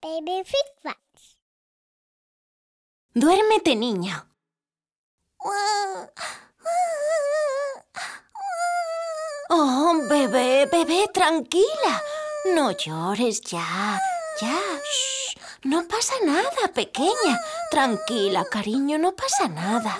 Baby Feedbacks. Duérmete, niño. Oh, bebé, tranquila. No llores ya. Shh. No pasa nada, pequeña. Tranquila, cariño, no pasa nada.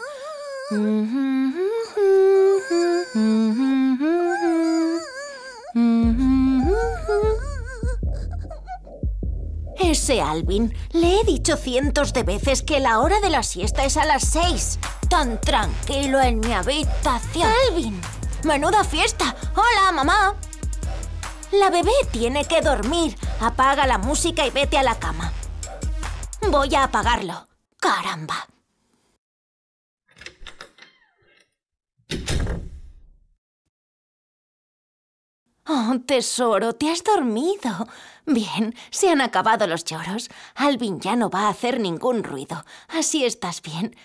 Ese Alvin. Le he dicho cientos de veces que la hora de la siesta es a las 6. Tan tranquilo en mi habitación. ¡Alvin! ¡Menuda fiesta! ¡Hola, mamá! La bebé tiene que dormir. Apaga la música y vete a la cama. Voy a apagarlo. ¡Caramba! Oh, tesoro, te has dormido. Bien, se han acabado los lloros. Alvin ya no va a hacer ningún ruido. Así estás bien.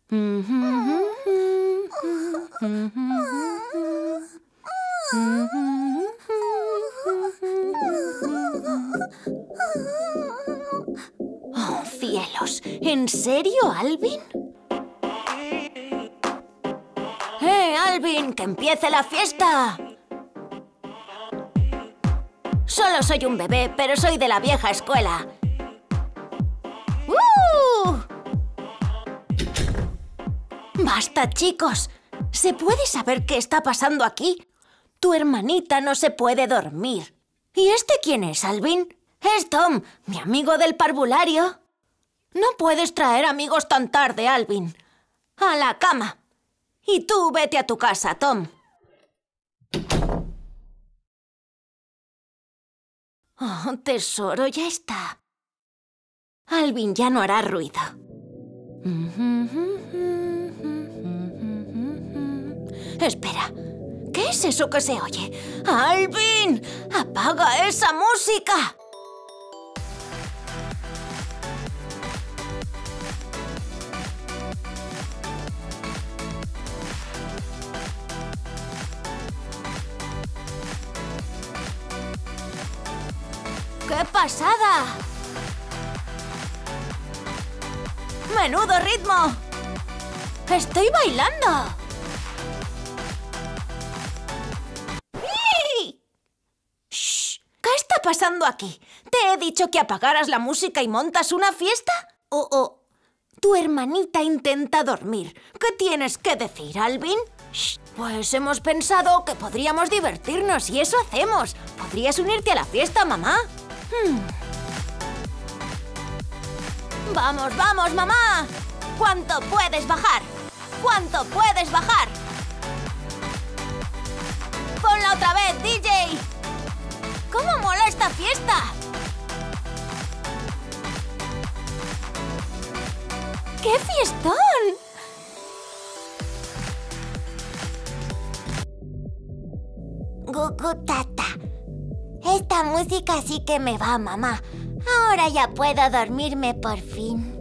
Oh, cielos. ¿En serio, Alvin? Alvin! ¡Que empiece la fiesta! Solo soy un bebé, pero soy de la vieja escuela. ¡Basta, chicos! ¿Se puede saber qué está pasando aquí? Tu hermanita no se puede dormir. ¿Y este quién es, Alvin? Es Tom, mi amigo del parvulario. No puedes traer amigos tan tarde, Alvin. ¡A la cama! Y tú vete a tu casa, Tom. Oh, tesoro, ya está. Alvin ya no hará ruido. Espera, ¿qué es eso que se oye? ¡Alvin! ¡Apaga esa música! ¡Qué pasada! ¡Menudo ritmo! ¡Estoy bailando! ¡Shh! ¿Qué está pasando aquí? ¿Te he dicho que apagaras la música y montas una fiesta? Tu hermanita intenta dormir. ¿Qué tienes que decir, Alvin? Shh. Pues hemos pensado que podríamos divertirnos y eso hacemos. ¿Podrías unirte a la fiesta, mamá? ¡Vamos, vamos, mamá! ¿Cuánto puedes bajar? ¿Cuánto puedes bajar? ¡Ponla otra vez, DJ! ¡Cómo mola esta fiesta! ¡Qué fiestón! Gugutata. Esta música sí que me va, mamá. Ahora ya puedo dormirme por fin.